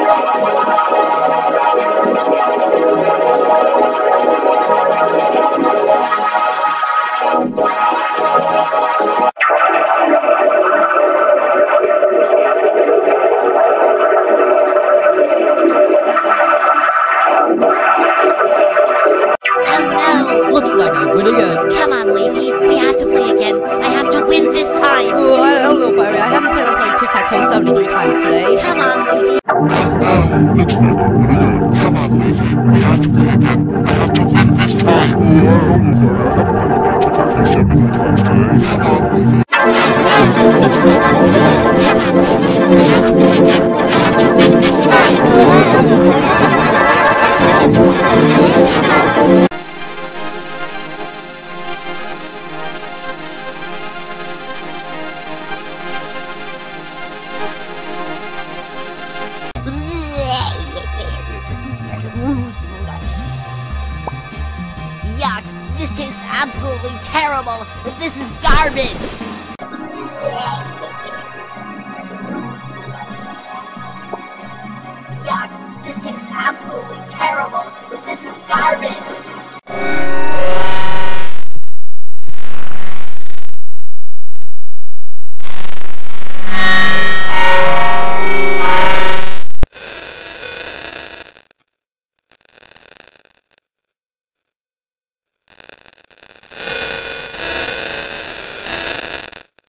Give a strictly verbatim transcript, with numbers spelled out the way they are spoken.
Looks like I win again. Come on, Leafy. We have to play again. I have to win this time. Oh, I don't know, Fiery. I haven't played on playing tic-tac-toe seventy-three times today. Come on, Leafy. Oh, looks like I win again. Come on, Leafy. We have to play again. I have to win this time. Oh, I don't know, Fiery. I haven't played on playing tic-tac-toe seventy-three times today. Come on, Leafy. Oh, looks like I win again. Come on, Leafy. We have to play again. I have to win this time. Oh, I don't know, Fiery. I haven't played on playing tic-tac-toe seventy-three times today. Come on, Leafy. Yuck, this tastes absolutely terrible. This is garbage. Yuck, this tastes absolutely terrible. This is garbage.